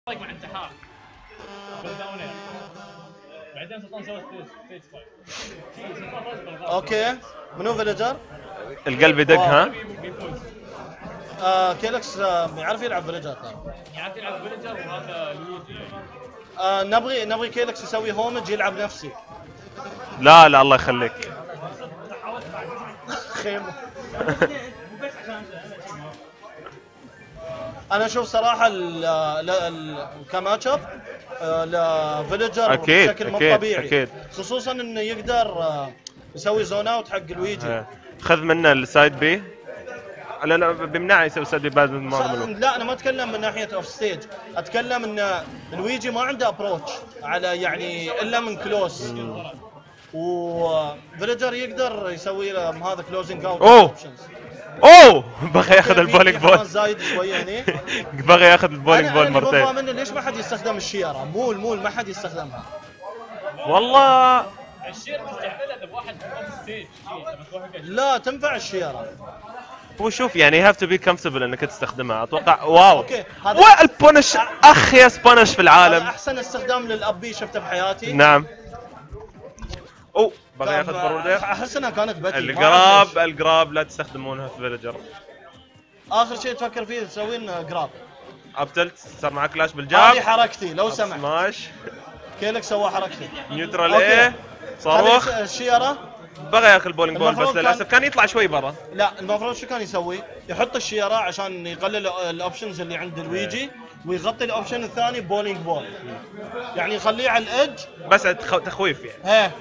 مع انتحار بعدين سلطان سوى ستيج فايت. اوكي منو فيليجر؟ القلب يدق ها؟ كيلكس يعرف يلعب فيليجر ترى. يعرف يلعب فيليجر وهذا لويجي نبغي كيلكس يسوي هومج يلعب نفسي. لا لا الله يخليك. خيمه. انا اشوف صراحه كماتش اب لفيليجر بشكل مو طبيعي اكيد خصوصا انه يقدر يسوي زون اوت حق الويجي. خذ منه السايد بي. لا بيمنعه يسوي سايد بي بعد ما لا انا ما اتكلم من ناحيه اوف ستيج، اتكلم ان الويجي ما عنده ابروتش على يعني الا من كلوز، وفيليجر يقدر يسوي له هذا كلوزنج اوت. اوه بغى ياخذ البولينج بول. زايد شويه هني. بغى ياخذ البولينج بول مرتين. انا منه ليش ما حد يستخدم الشيره؟ مول ما حد يستخدمها. والله الشيره تستعملها اذا واحد اوف ستيج. لا تنفع الشيره. هو شوف يعني هاف تو بي كومفورتبل انك تستخدمها اتوقع. واو اوكي والبونش اخيس بونش في العالم. احسن استخدام للابي شفته بحياتي. نعم. اوه بغى ياخذ فورورد. احس انها كانت بتي. الجراب لا تستخدمونها في فيليجر. اخر شيء تفكر فيه تسوين جراب. ابتلت صار معك كلاش بالجاب. هذه حركتي لو سمحت. سماش. كيلك سوى حركتي. نيوترال ايه صاروخ. الشيره بغى ياكل بولينج بول بس للاسف كان يطلع شوي برا. لا المفروض شو كان يسوي؟ يحط الشيره عشان يقلل الاوبشنز اللي عند الويجي ويغطي الاوبشن الثاني بولينج بول. يعني يخليه على الادج بس تخويف يعني. ايه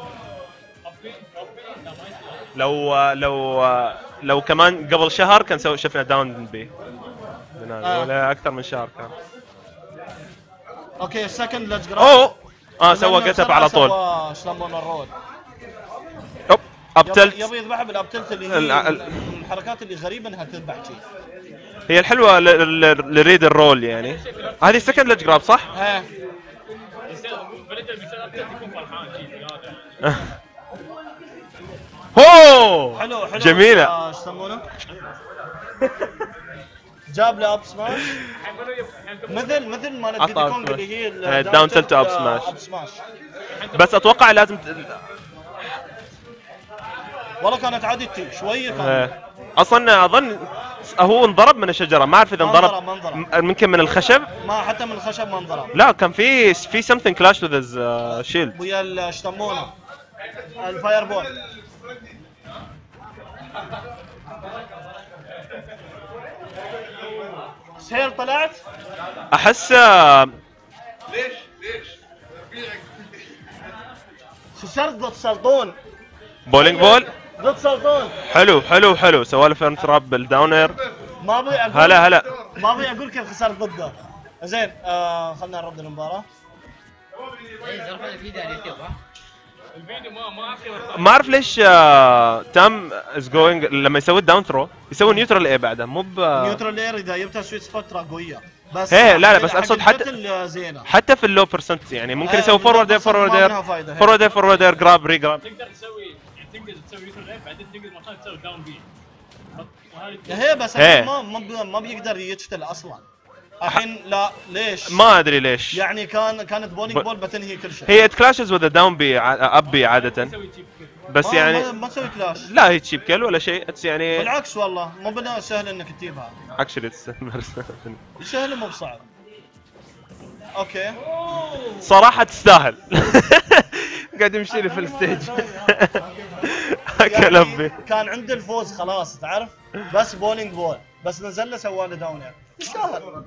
لو كمان قبل شهر كان شفنا داون بي. ولا اكثر من شهر كان. اوكي سكند ليتس جراب. سوى قتب على طول. سوى شلمون الرول. اوب ابتلت. يبي يذبحها بالابتلت اللي هي الحركات اللي غريبه انها تذبح شيء. هي الحلوه لريد الرول يعني. هذه سكند ليتس جراب صح؟ ايه هو حلو جميله. ايش يسمونه؟ جاب له اب سماش مثل ما ديدي كونغ اللي هي داون تلت اب سماش. بس اتوقع لازم والله كانت عادتي شويه كانت. اصلا اظن هو انضرب من الشجره. ما اعرف اذا انضرب ممكن من الخشب. ما حتى من الخشب ما انضرب. لا كان في something clash with his shield ويا ايش يسمونه الفاير بول. سهير طلعت احس ليش خسرت ضد سلطون. بولينج بول ضد سلطون. حلو سوالف تراب بالداونر. ما ابي اقول هلا ما ابي اقول كيف خسرت ضده. زين خلنا نرد المباراه. الفيديو ما اعرف ليش تام از جوينج لما يسوي الداون ثرو يسوي نيوترال ايه بعده مو نيوترال اير اذا جبتها سويت سبوت ترى قويه بس. لا بس اقصد حتى في اللو برسنت يعني ممكن يسوي فورورد اير جراب ري جراب. تقدر تسوي نيوترال ايه بعدين تقدر مثلا تسوي داون بي. هي بس ما بيقدر يقتل اصلا. الحين لا ليش؟ ما ادري ليش. يعني كانت بولينج بول بتنهي كل شيء. هي كلاشز وذ داون بي اب بي عاده بس يعني ما تسوي كلاش. لا هي تشيب كل ولا شيء يعني. بالعكس والله مو بنا سهل انك تجيبها. اكشلي سهل مو بصعب. اوكي صراحه تستاهل. قاعد يمشي لي في الستيج. يعني كان عنده الفوز خلاص تعرف بس بولينج بول بس نزل له سوى له داون يعني يستاهل.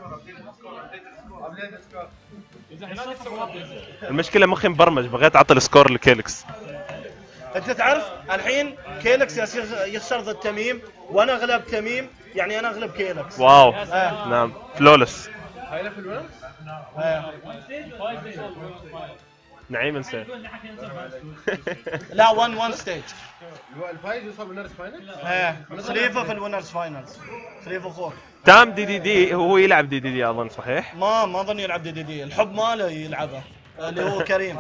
المشكله مخي مبرمج بغيت اعطي السكور لكيلكس. انت تعرف الحين كيلكس يخسر ضد تميم وانا اغلب تميم يعني انا اغلب كيلكس. واو نعم فلولس. هاي في الوينرز؟ نعيم انسى. لا 1 ستيج. الفايز يوصل وينرز فاينل؟ خليفه في الوينرز فاينلز. خليفه اخوك. تام دي هو يلعب دي اظن صحيح؟ ما اظن يلعب دي الحب ماله يلعبه اللي هو كريم.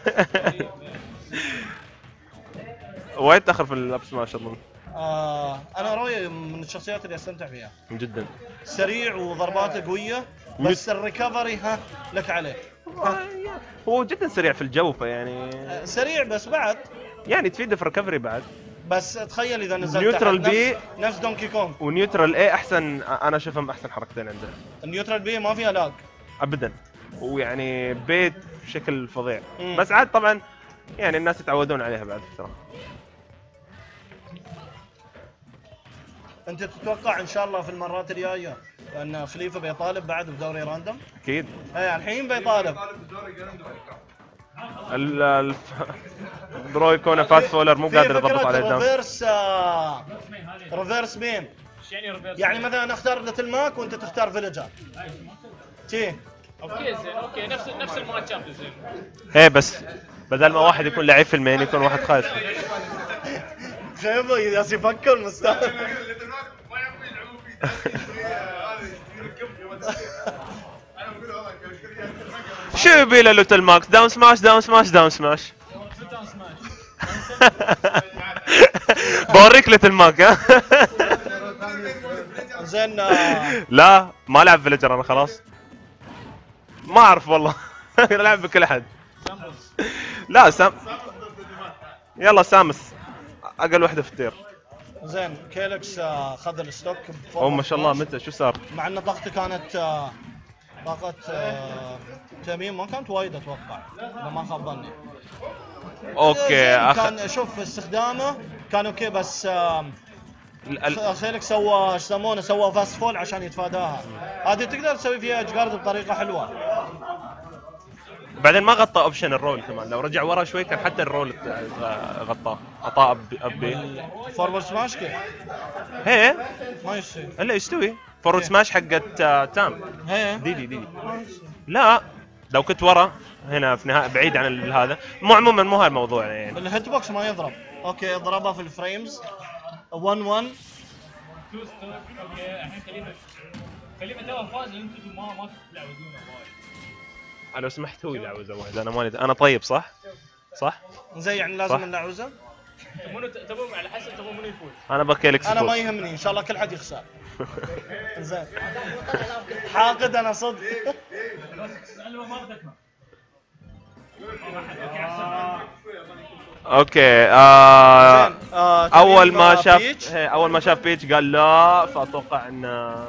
وايد تاخر في الاب سماش اظن. انا روي من الشخصيات اللي استمتع فيها جدا. سريع وضرباته قويه بس الريكفري ها لك عليه. هو جدا سريع في الجو فيعني سريع بس بعد يعني تفيده في الريكفري بعد. بس تخيل اذا نزلت نيوترال بي نفس دونكي كونغ، ونيوترال اي احسن، انا اشوفهم احسن حركتين عنده. النيوترال بي ما فيها لاج ابدا، ويعني بيت بشكل فظيع. بس عاد طبعا يعني الناس يتعودون عليها بعد فتره. انت تتوقع ان شاء الله في المرات الجايه ان خليفه بيطالب بعد بدوري راندوم؟ اكيد. اي الحين بيطالب. درو يكون فاست فولر مو قادر يضبط عليه الدم. ريفيرس بين. ايش يعني ريفيرس؟ يعني مثلا اختار ليتل ماك وانت تختار فيليجر. تي اوكي زين، اوكي نفس الماتش اب زين. ايه بس بدل ما واحد يكون لعيب في المين يكون واحد خايف. خيبه ياس يفكر مستوى. شو يبي له ليتل ماك؟ داون سماش داون سماش داون سماش. بوريك ليتل ماك ها. زين لا ما العب فيليجر انا خلاص. ما اعرف والله. العب بكل احد. لا يلا سامس اقل وحده في التير. زين كيلكس خذ الستوك. او ما شاء الله متى شو صار؟ مع ان طاقته كانت طاقة تميم ما كانت وايد اتوقع اذا ما خاب ظني. اوكي كان شوف استخدامه كان اوكي بس خيلك سوى ايش يسمونه سوى فاست فول عشان يتفاداها. هذه تقدر تسوي فيها ايدج جارد بطريقه حلوه. بعدين ما غطى اوبشن الرول كمان، لو رجع ورا شوي كان حتى الرول غطاه اعطاه ابي فورورد سماش كيف؟ هي ما يصير الا يستوي فورورد سماش حقت تام. هي ديدي لا لو كنت ورا هنا في نهاية بعيد عن هذا. مو عموما مو هالموضوع يعني. الهيت بوكس ما يضرب. اوكي اضربها في الفريمز 1 1. اوكي الحين خليفه تو فاز انتم ما تلعبونه وايد. لو سمحت هو يلعوزه واحد انا مالي انا طيب صح؟ زي يعني لازم نلعوزه؟ تبون على حسب تبون منو يفوز. انا بكيلك انا ما يهمني ان شاء الله كل حد يخسر. زين حاقد انا صدق. اوكي اول ما شاف بيتش قال لا، فاتوقع انه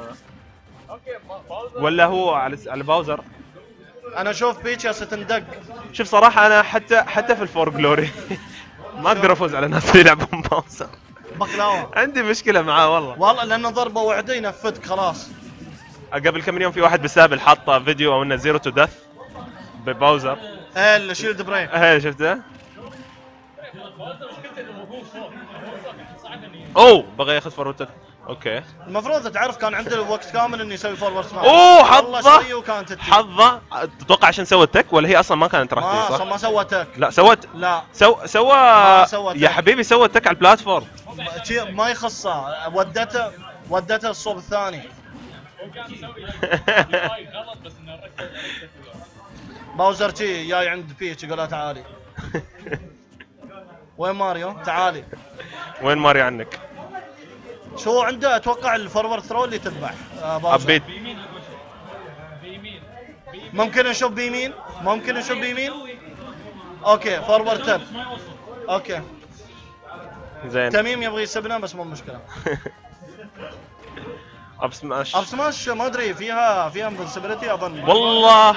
ولا هو على باوزر. انا اشوف بيتش يا ستندق. شوف صراحه انا حتى في الفور جلوري ما اقدر افوز على ناس يلعبون باوزر. بقلاوه عندي مشكله معاه والله لانه ضربه واحده ينفذك خلاص. قبل كم يوم في واحد بالسابل حط فيديو او انه زيرو تو ديث بباوزر. الشيلد بريك شفته؟ اوه بغى ياخذ فورورد. اوكي المفروض تعرف كان عنده وقت كامل انه يسوي فورورد سماش. اوه حظه تتوقع عشان سوى تك ولا هي اصلا ما كانت راح صح؟ ما سوى تك. لا سوت. لا سوى يا حبيبي سوى تك على البلاتفورم. ما يخصه ودته الصوب الثاني. كان يسوي غلط بس انه ركز. باوزر جاي عند بيتش يقول له تعالي. وين ماريو؟ تعالي. وين ماريو عنك؟ شو عنده؟ اتوقع الفورورد ثرو اللي تذبح باوزر. بيمين ممكن نشوف بيمين. اوكي فورورد تب. اوكي زين تميم يبغى يسبنا بس مو مشكله. اب سماش ما ادري فيها انفنسبيلتي اظن. والله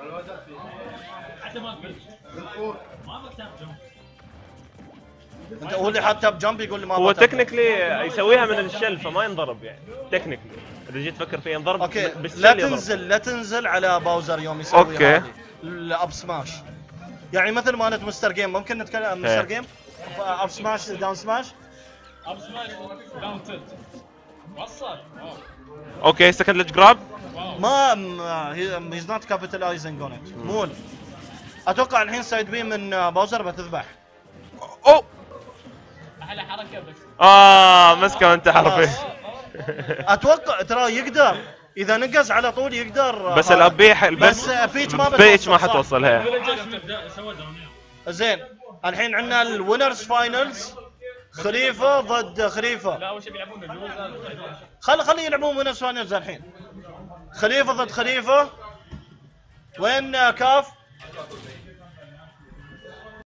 انت هو اللي حاط تاب جامب يقول لي ما هو تكنيكلي يسويها من الشل فما ينضرب يعني تكنيكلي اذا جيت تفكر فيه ينضرب. اوكي بالشل لا تنزل على باوزر يوم يسوي اوكي الاب سماش. يعني مثل ما انت مستر جيم ممكن نتكلم عن مستر جيم اب سماش داون سماش. اب سماش داون تلت وصل. اوكي سكند ليج جراب. ما هيز نوت كابيتالايزنج اون ات. مول اتوقع الحين سايد بي من باوزر بتذبح. اوه احلى حركه بس مسكه وانت حرفي. اتوقع ترى يقدر اذا نقز على طول يقدر. بس الابي بس بيتش ما حتوصل هي. زين الحين عندنا الوينرز فاينلز خليفه ضد خليفه. لا اول شيء بيلعبون خلي يلعبون وينرز فاينلز الحين. خليفه ضد خليفه. وين كاف؟